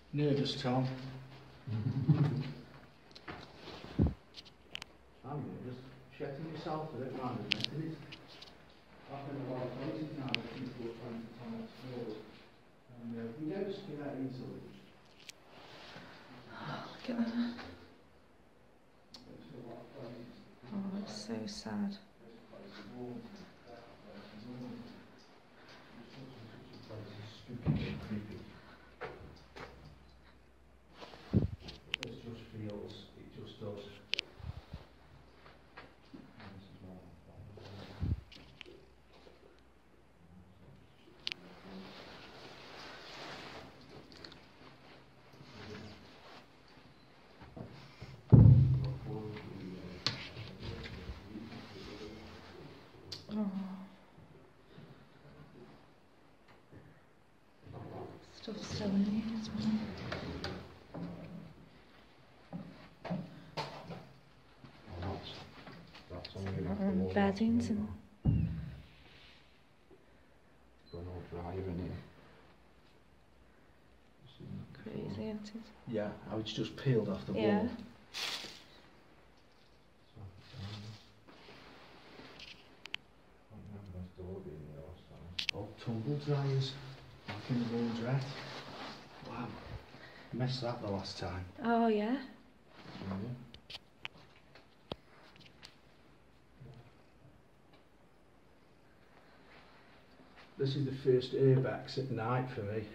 Nervous, Tom. I'm just checking yourself, I don't mind admitting it. I've been a lot of places now where people are trying to tell us floors. And we don't spin out easily. Look at that. Oh, that's so sad. It just feels, it just does. Oh. Stuff's still in here as well. That's only Beddings and got no drive in here. crazy, isn't it? Yeah, how it's just peeled off the Yeah. wall. Oh, tumble dryers. Back in the laundrette. Wow. Messed that the last time. Oh, yeah. This is the first airbags at night for me.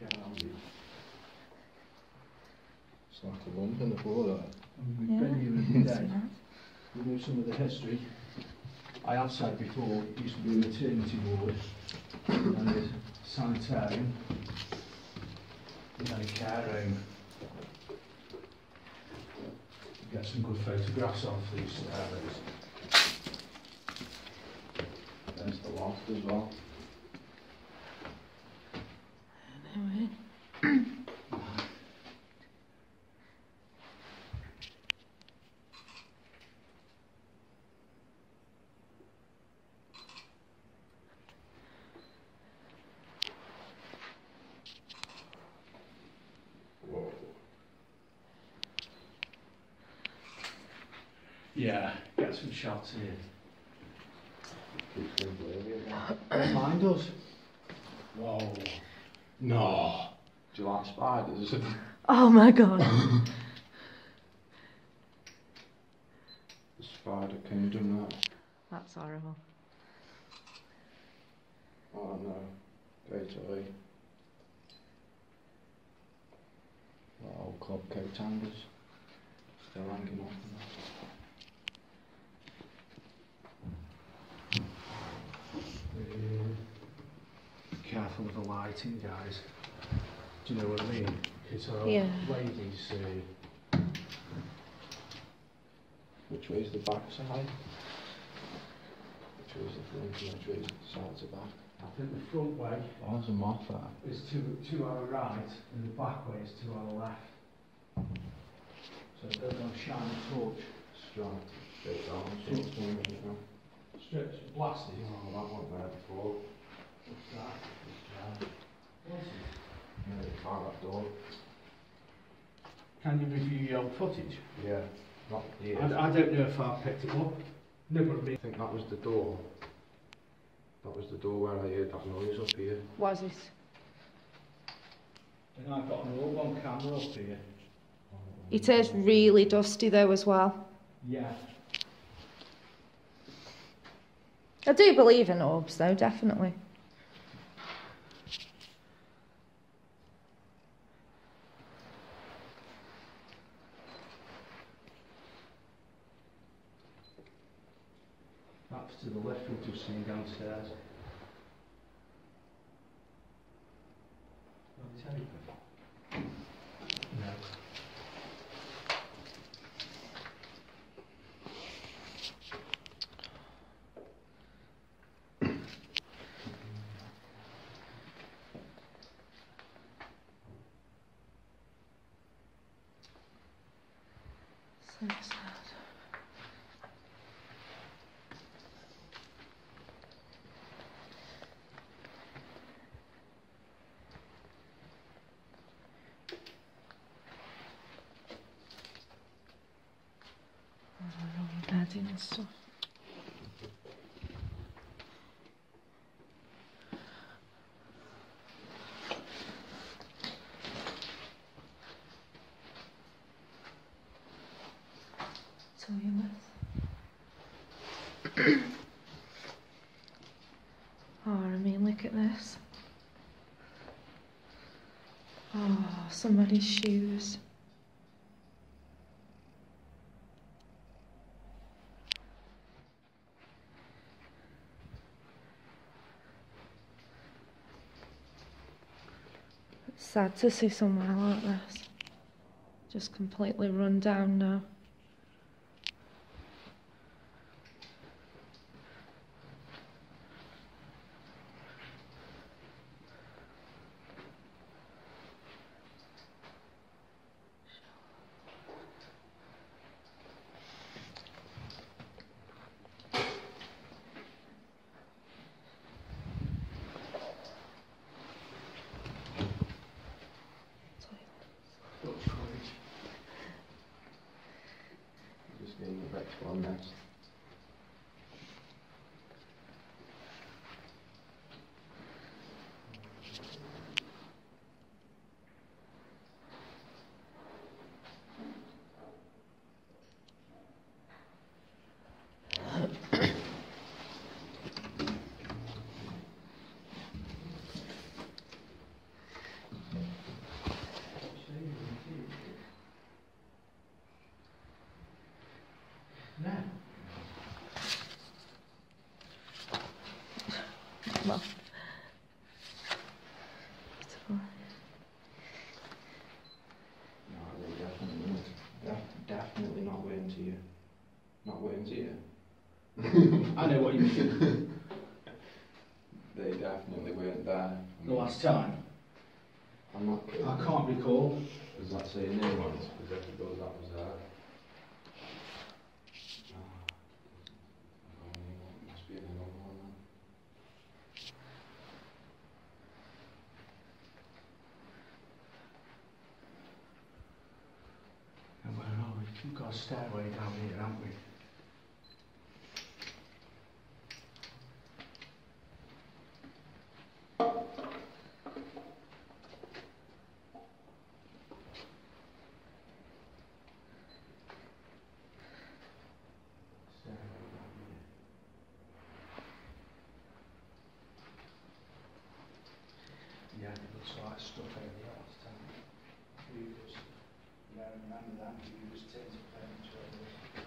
It's like a lump in the floor, that. We've Yeah. been here every That's day. mad. We know some of the history. I have said before, it used to be a maternity ward, and a sanitarium, and a care home. Get some good photographs off these surveys. There's the loft as well. Anyway. Yeah, get some shots here. Keeps them blurry. Mine does. Whoa. No. Do you like spiders? Oh my god. The spider kingdom, that. That's horrible. Oh no. Gateway. Old club coat hangers. Still hanging off them. Careful with the lighting, guys. Do you know what I mean? It's our Yeah. ladies. Which way's the back side? Which way's the front and which way's the side to back? I think the front way Oh, there's a moth there. is to our right, and the back way is to our left. So they're going to shine a torch. Straight down, so it's going to go. Straight blasted. Oh, that wasn't there before. What's that? What's it? Yeah, the car that door. Can you review your own footage? Yeah, not here. I don't know if I picked it up. No, but I think that was the door. That was the door where I heard that noise up here. Was it? and I've got an orb on camera up here. It is really dusty though as well. Yeah. I do believe in orbs though, definitely. That's to the left, we'll just see downstairs. No. So sad. and stuff. Toilet. Oh, I mean, look at this. Oh, somebody's shoes. It's sad to see somewhere like this. Just completely run down now. Just getting the next one next. Well. No, they definitely, definitely not waiting to you. Not waiting to you. I know what you mean. They definitely weren't there. The last time? I'm not. I can't recall. Does that say new ones? Because if it goes, that was there. Must be another one then. And where are we? We've got a stairway down here, haven't we? Yeah, it looks like stuff over the last time. We just, yeah, I remember that. We just turned to furniture over there.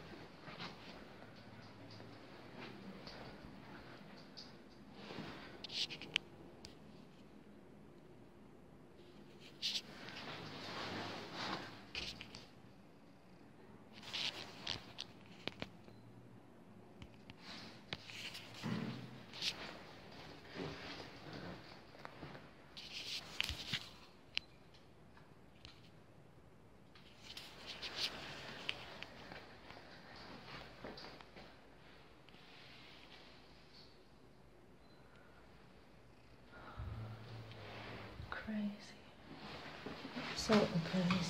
Crazy. Absolutely crazy.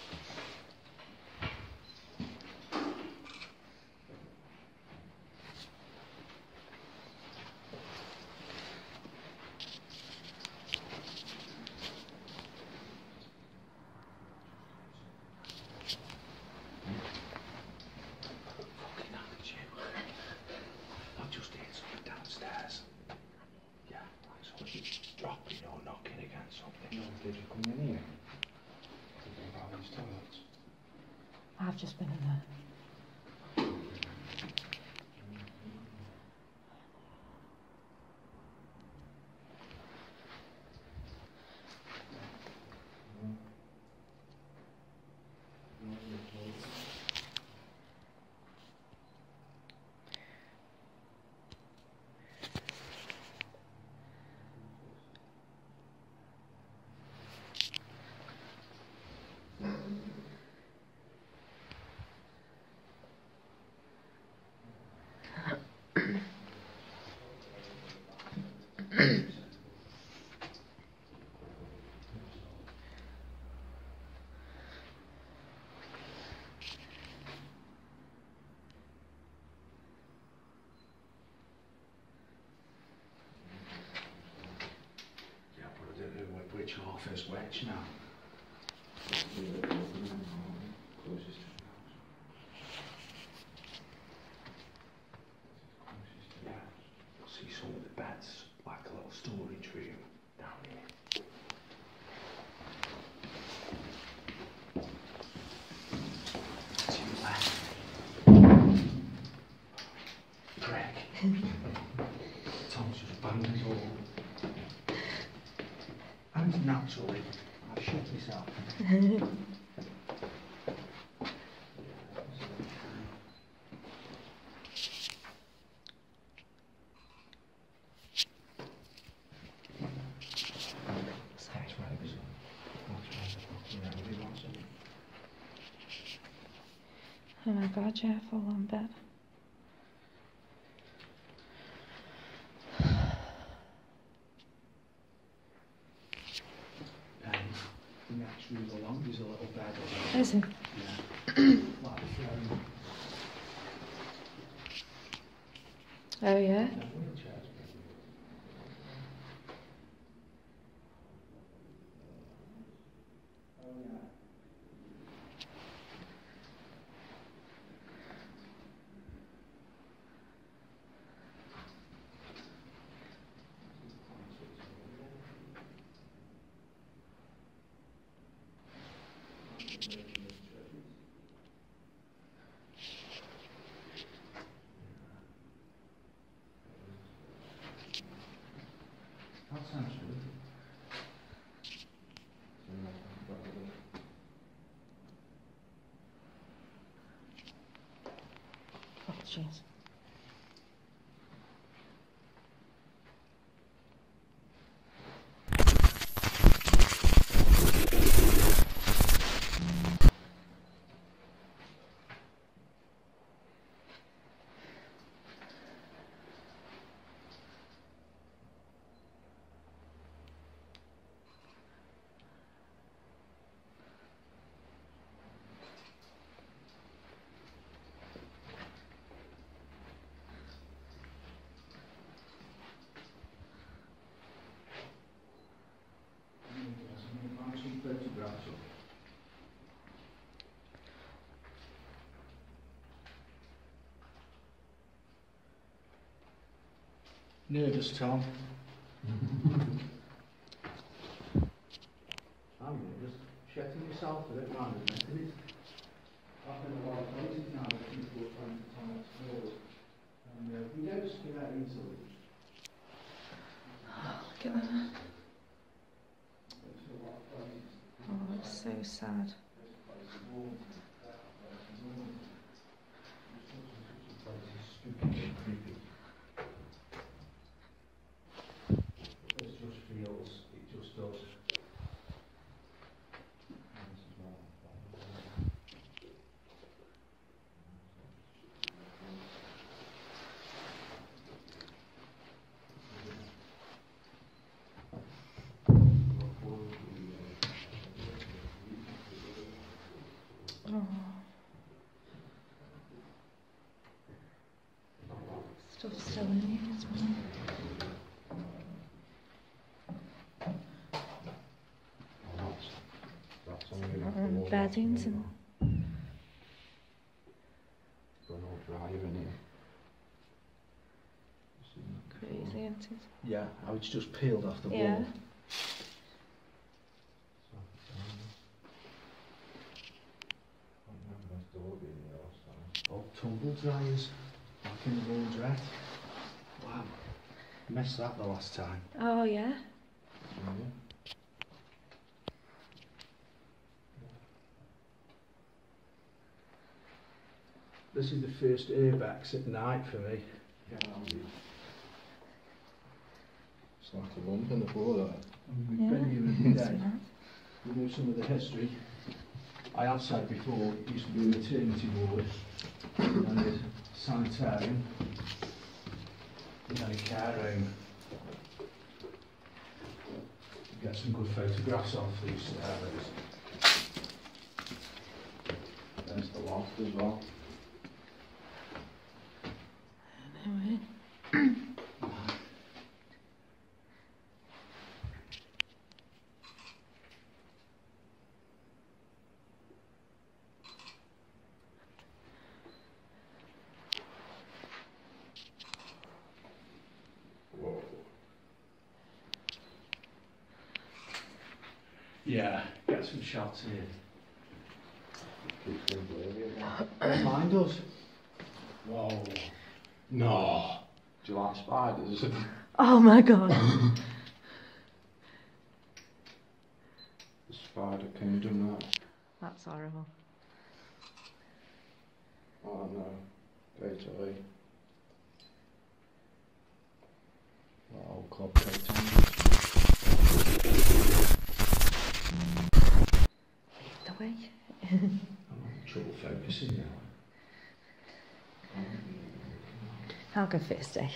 Fucking hell, you. I've just heard something downstairs. Yeah, like something dropping or knocking against something. No, did you come in here? Thinking about these toilets. I've just been in there. first wedge now. Yeah, you'll see some of the beds, like a little storage room down here. To your left. Greg. Tom's just banged his all. And naturally, I've shut myself. That's right. Oh my god, yeah, full on bed. The next room along is a little bed. Is it? Yeah. Like, Oh yeah? wheelchairs. That sounds good. Oh jeez. Some photographs of. Nervous, Tom? I'm just shitting myself, I don't mind admitting it. I've been a lot of places now that people are trying to tie up stores. And we don't spin out easily. Look at that. It's a lot of places. Oh, it's so sad. This place is warm. That place is warm. This place is spooky and creepy. It just feels, it just does. Oh. Stuff's still in here as well. Beddings and crazy, isn't it? Yeah, how it's just peeled off the Yeah. wall. Old tumble dryers back in the laundrette. Wow, messed that the last time. Oh yeah. This is the first airbags at night for me. It's like a lump in the floor, that. We've Yeah. been here every See day. that? We know some of the history. I have said before, it used to be a maternity ward, and then there's a sanitarium, and then a care home. Get some good photographs of these areas. There's the loft as well. Anyway. Yeah, get some shots here. Keeps them blurry. Mine does. Whoa. No. Do you like spiders? Oh my god. The Spider Kingdom, that. That's horrible. Oh no. Italy. That old club coat on. The way. I'm having trouble focusing now. I'll go first, eh?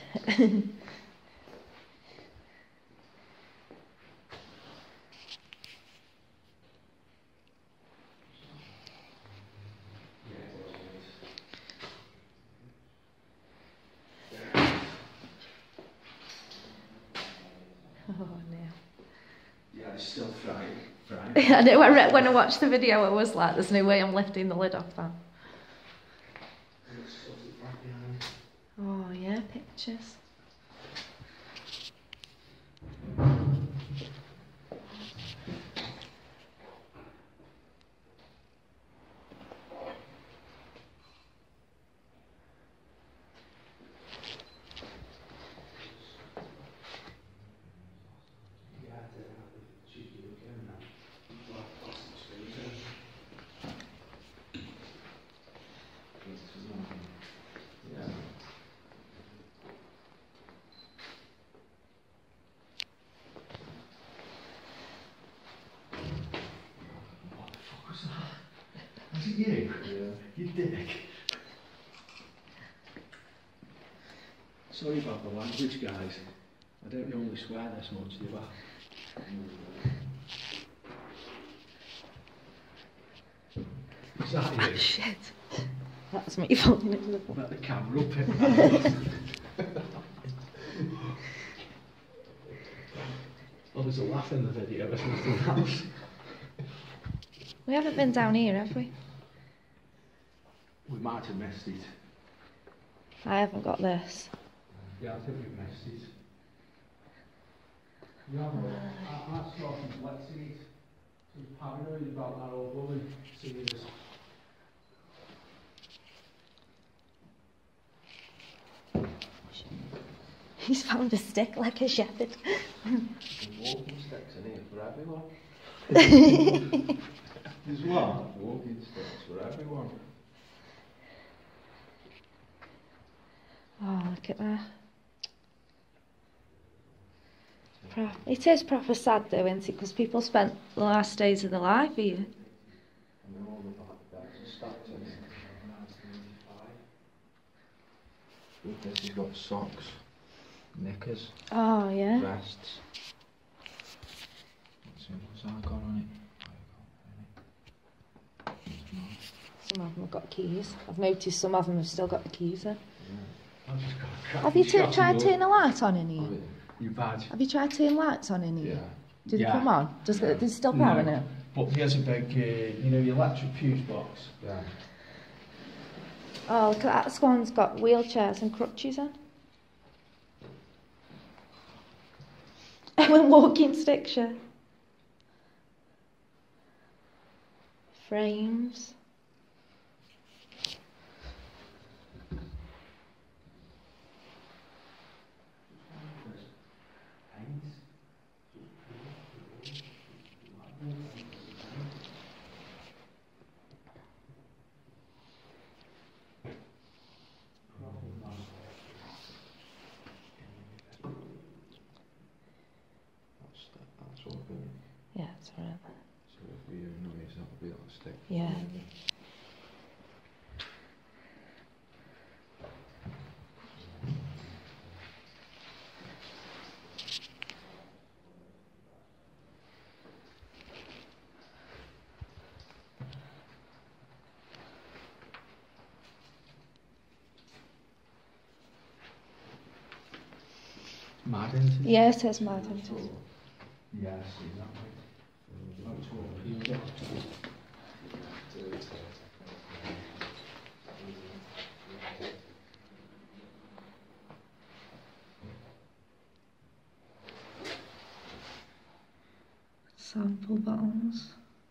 Oh no. Yeah, it's still frying. I know, when I watched the video, I was like, there's no way I'm lifting the lid off that. Oh yeah, pictures. Was it you? Yeah. You dick. Sorry about the language, guys. I don't normally swear this much, do I? Is that Oh you? shit. That's me falling into the pool. Let the camera up. Oh, there's a laugh in the video, there's nothing else. We haven't been down here, have we? We might have missed it. I haven't got this. Yeah, I think we've missed it. You have a look. I saw some flexing it. She was paranoid about that old woman seeing us. He's found a stick like a shepherd. Walking sticks in here for everyone. There's what? Walking sticks for everyone. Oh, look at that. It is proper sad though, isn't it? Because people spent the last days of their life here. And then all the bags are stacked in here. Look, this has got socks, knickers, Oh, yeah. vests. Let's see, what's that got on it? Some of them have got keys. I've noticed some of them have still got the keys in. I've just got a Have you cracking shot tried of turning a light on in Oh, here? your badge. Have you tried turning lights on in here? yeah. Did Yeah. they come on? Does Yeah. they still No. powering it? But here's a big, you know, your electric fuse box. Yeah. Oh, look at that. This one's got wheelchairs and crutches in. And walking sticks, yeah. Frames. That's all good. Yeah, it's alright. So if we hear a noise, that'll be that stick. Yeah. Mad, isn't it? Yeah, it says mad, isn't it? Yeah, I see that. That's what you get. Sample bottles.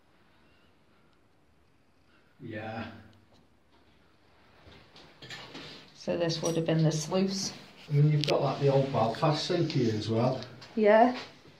Yeah. So this would have been the sluice. I mean, you've got like the old Belfast sink here as well. Yeah.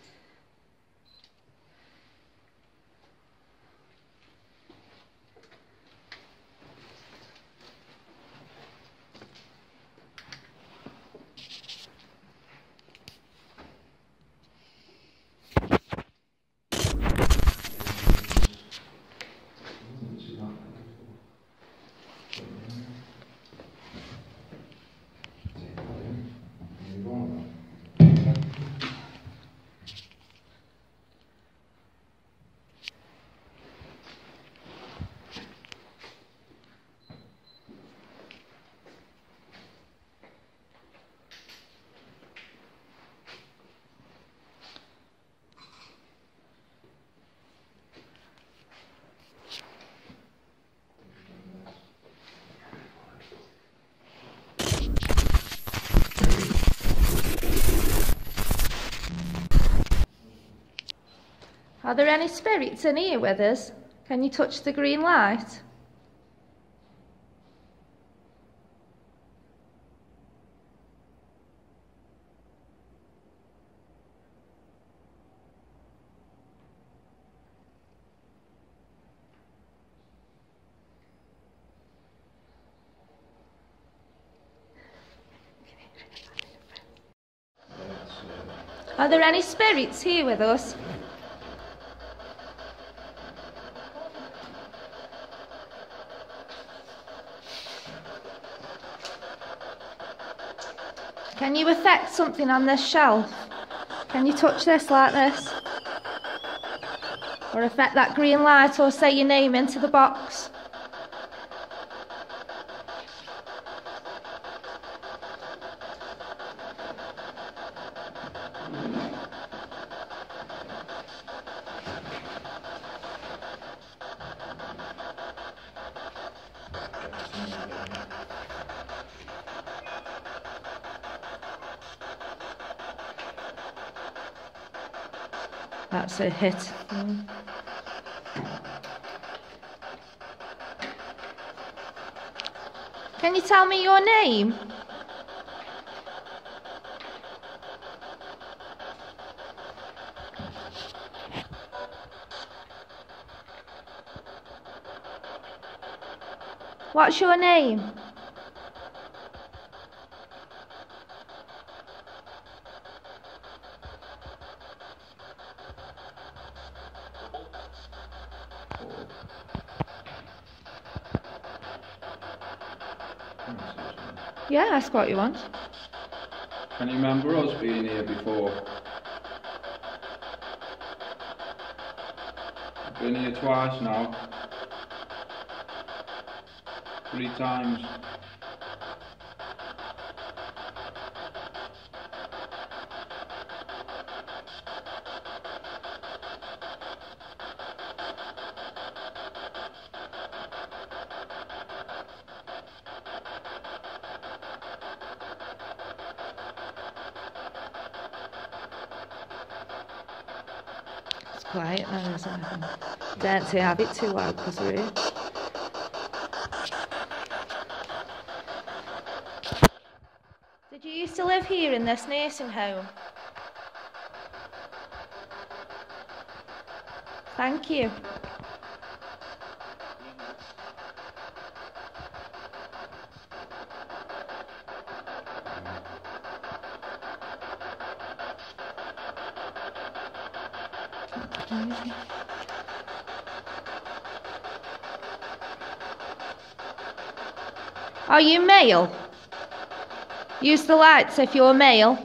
Are there any spirits in here with us? Can you touch the green light? Are there any spirits here with us? Can you affect something on this shelf? Can you touch this like this? Or affect that green light or say your name into the box? That's a hit. Can you tell me your name? What's your name? Yeah, ask what you want. Can you remember us being here before? I've been here twice now. 3 times. It's quiet now, isn't it? Don't say have it too loud because we're here. Did you used to live here in this nursing home? Thank you. Are you male? Use the lights if you're male.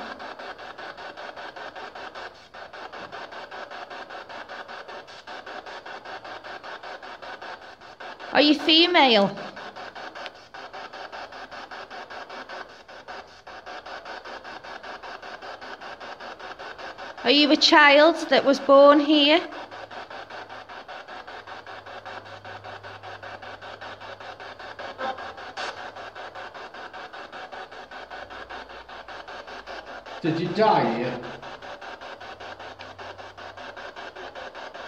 Are you female? Are you a child that was born here? Did you die here?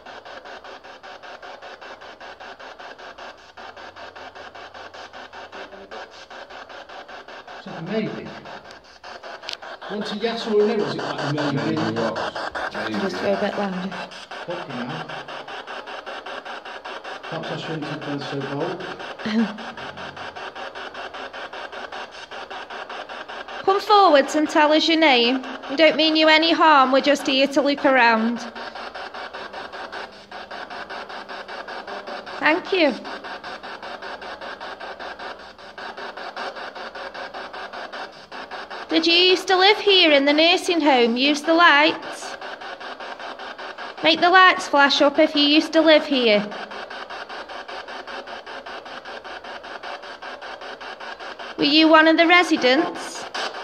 Maybe. Want a yes or a no? Was it like a maybe? Maybe what? Just go a bit louder. Fucking hell. Perhaps I shouldn't have been so bold. Come forwards and tell us your name. We don't mean you any harm, we're just here to look around. Thank you. Did you used to live here in the nursing home? Use the lights? Make the lights flash up if you used to live here. Were you one of the residents?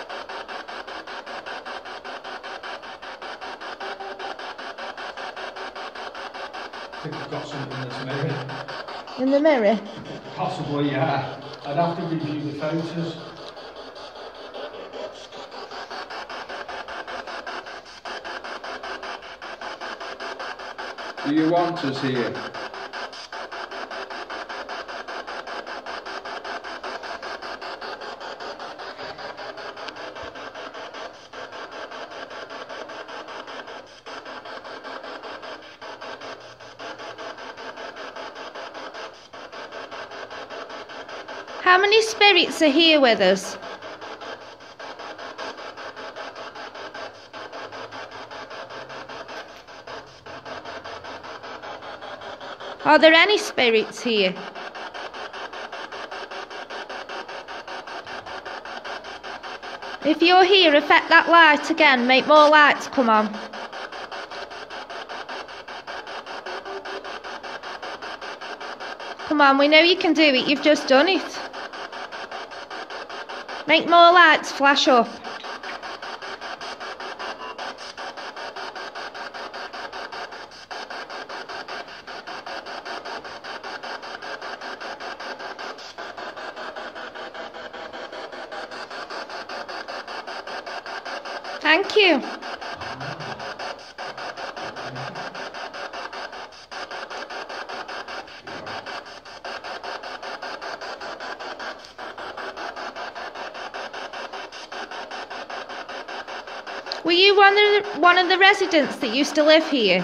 I think I've got something in this mirror. In the mirror? Possibly, yeah. I'd have to review the photos. Do you want us here? How many spirits are here with us? Are there any spirits here? If you're here, affect that light again. Make more lights come on. Come on, we know you can do it. You've just done it. Make more lights flash up. Thank you. Were you one of the residents that used to live here?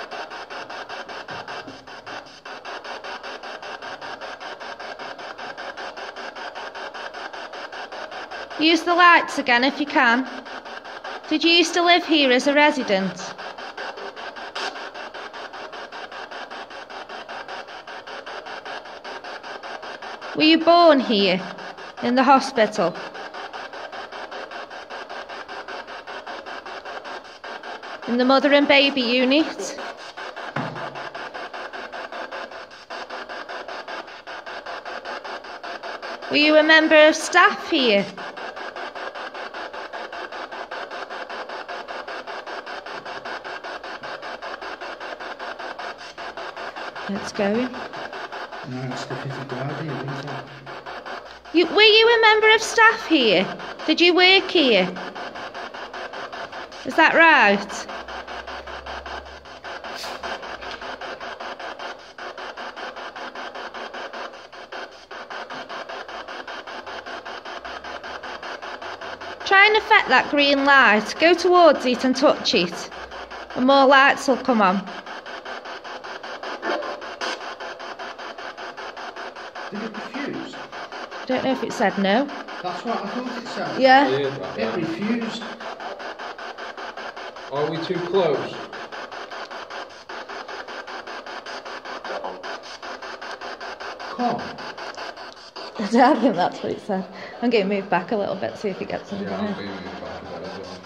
Use the lights again if you can. Did you used to live here as a resident? Were you born here, in the hospital? In the mother and baby unit? Were you a member of staff here? Let's go. No, it's the fifth guardian, isn't it? Were you a member of staff here? Did you work here? Is that right? Try and affect that green light. Go towards it and touch it, and more lights will come on. Did it refuse? I don't know if it said no. That's what I thought it said. Yeah. It refused. Are we too close? Come. I don't think that's what it said. I'm going to move back a little bit, see if it gets in Yeah, I'm there. being moved back a bit as well.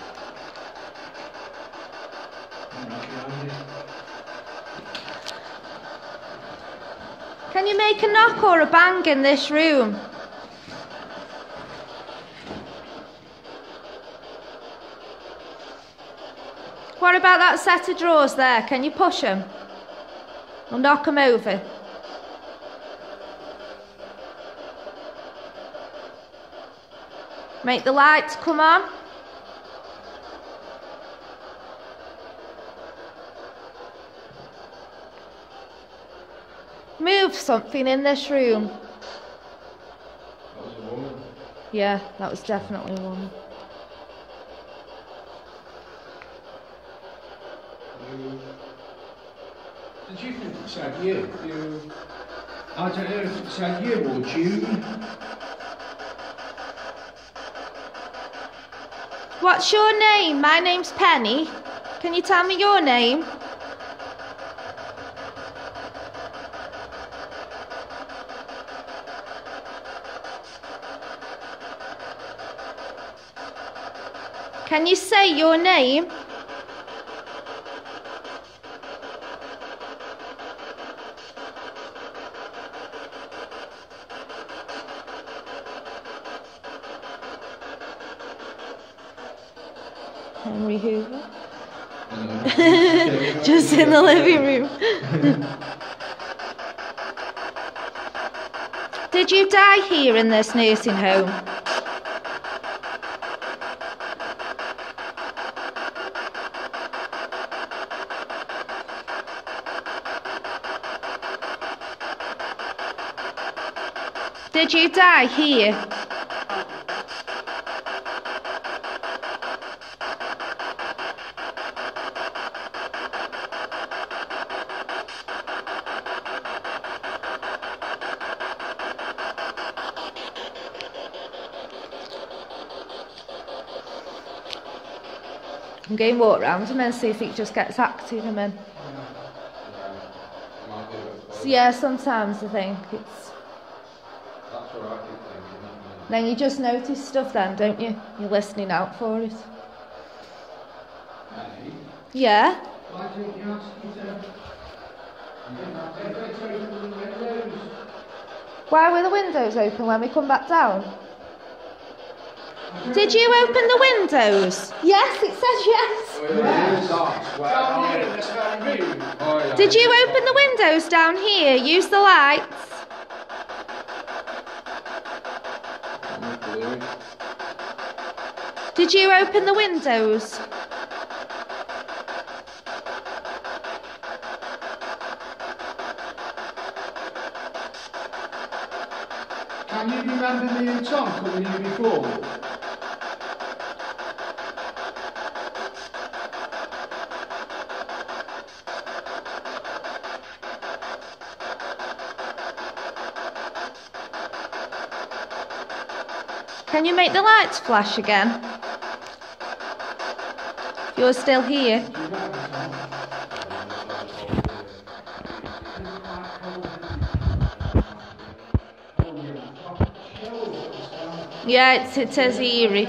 Can you make a knock or a bang in this room? What about that set of drawers there? Can you push them? Or knock them over? Make the lights come on. Move something in this room. That was a woman. Yeah, that was definitely one. Did you think it said you? I don't know if it said you or June. What's your name? My name's Penny. Can you tell me your name? Can you say your name? Henry Hoover. Just in the living room. Did you die here in this nursing home? Did you die here? I'm going to walk round him and see if he just gets active and then. So yeah, sometimes I think it's. That's what I keep thinking. Then you just notice stuff then, don't you? You're listening out for it. Penny, Yeah? why didn't you ask me to... If I open the windows? Why were the windows open when we come back down? Did you open the windows? Yes, it says yes. Did you open the windows down here? Use the lights. Did you open the windows? Can you remember me and Tom coming here before? Can you make the lights flash again? You're still here. Yeah, it says eerie.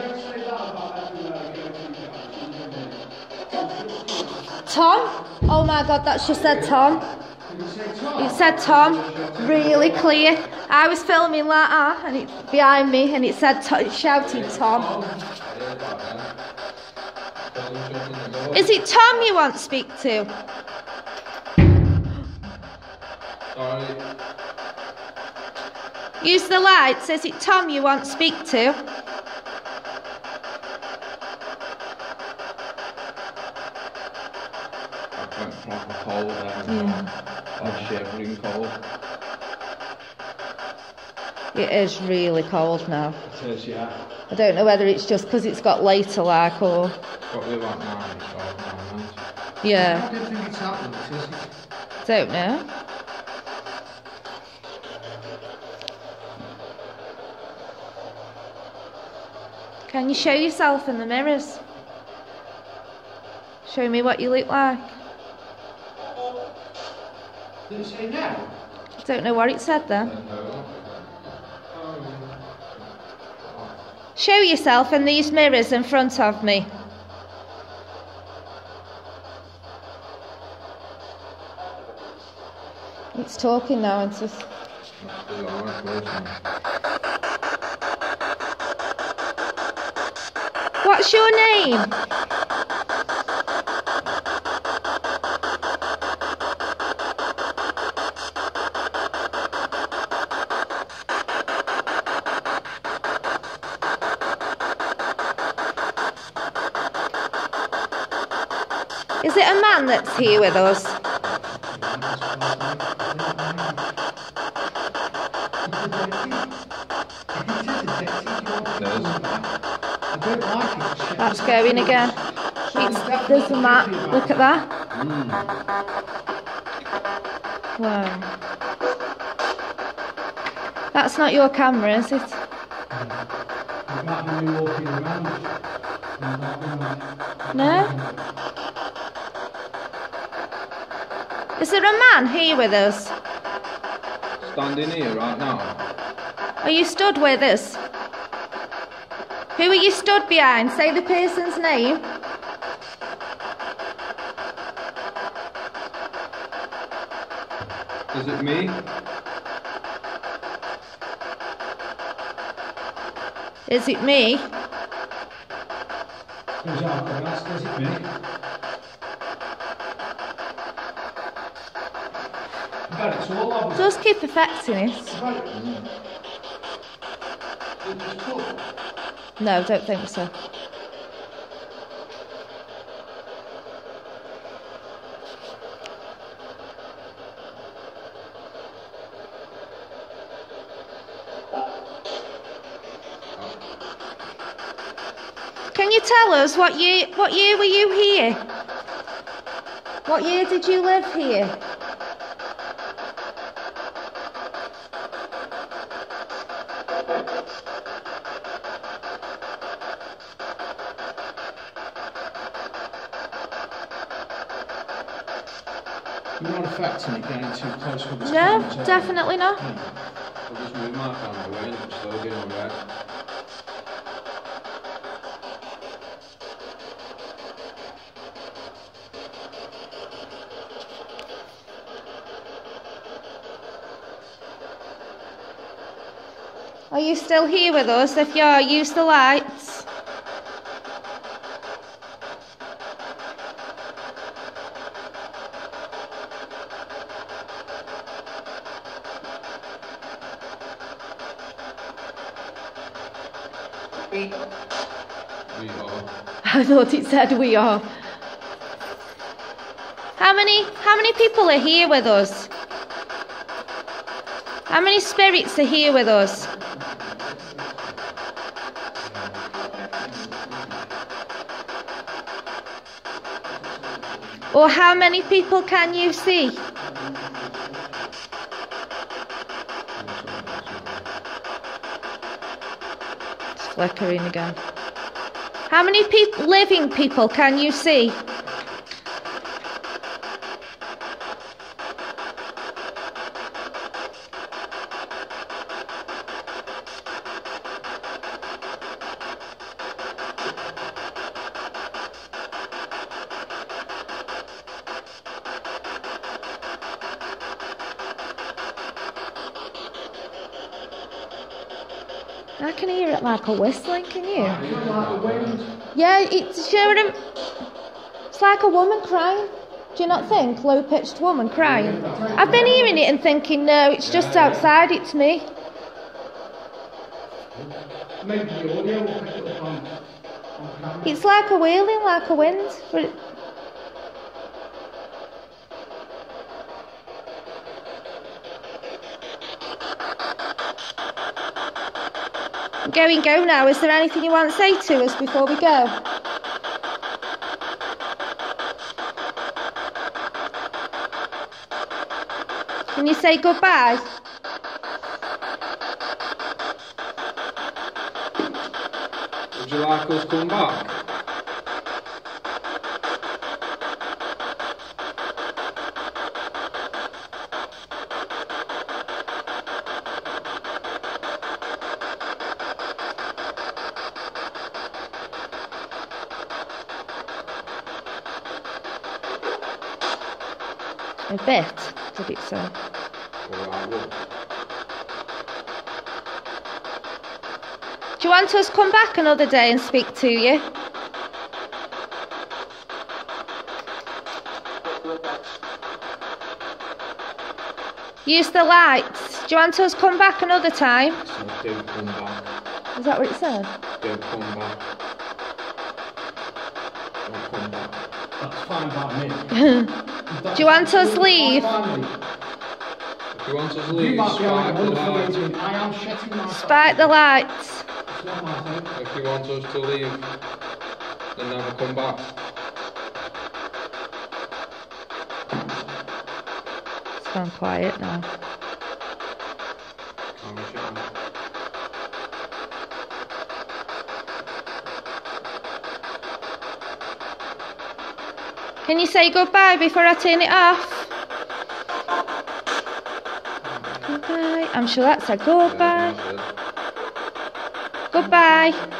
Tom? Oh my god, that's just said Tom. It said Tom, really clear. I was filming like that, and it's behind me, and it said, it shouted Tom. Is it Tom you want to speak to? Sorry. Use the lights. Is it Tom you want to speak to? I went proper cold then. I'm shivering cold. It is really cold now. It is, yeah. I don't know whether it's just because it's got later like or... Probably about 9, 12 minutes. Yeah, I don't think it's happening, is it? don't know. Can you show yourself in the mirrors? Show me what you look like. Did it say no? I don't know what it said then. Show yourself in these mirrors in front of me. It's talking now, and just. What's your name? Is it a man that's here with us? don't like it. Shit. That's going again. There's the map. Look at that. Wow. That's not your camera, is it? You might be walking around. No? Is there a man here with us? Standing here right now. Are you stood with us? Who are you stood behind? Say the person's name. Is it me? Is it me? Who's that? Is it me? But it's all obvious. Just keep perfecting it. No, don't think so. Can you tell us what year were you here? What year did you live here? You're not affecting it getting too close with this No, camera, is it? definitely not. I'll just move my camera away and it's still going alright. Are you still here with us? If you are, use the lights. We are. I thought it said we are. How many people are here with us? How many spirits are here with us? Or how many people can you see? It's flickering again. How many living people can you see? I can hear it like a whistling, can you? Yeah, it's sure. It's like a woman crying. Do you not think? Low-pitched woman crying. I've been hearing it and thinking, no, it's just outside, it's me. Maybe the audio will pick it up on camera. It's like a wailing, like a wind. Go now. Is there anything you want to say to us before we go? Can you say goodbye? Would you like us to come back? A bit, did it say? Alright, well. Do you want us to come back another day and speak to you? Use the lights. Do you want us to come back another time? So don't come back. Is that what it said? Don't come back. Don't come back. That's fine by me. Do you want us to leave? If you want us to You leave, might be strike having a the wonderful light. evening. I am shutting myself. Spike the lights. It's not my thing. If you want us to leave and never come back. It's gone quiet now. Camera shot. Can you say goodbye before I turn it off? Goodbye. I'm sure that said goodbye. Yeah, Goodbye.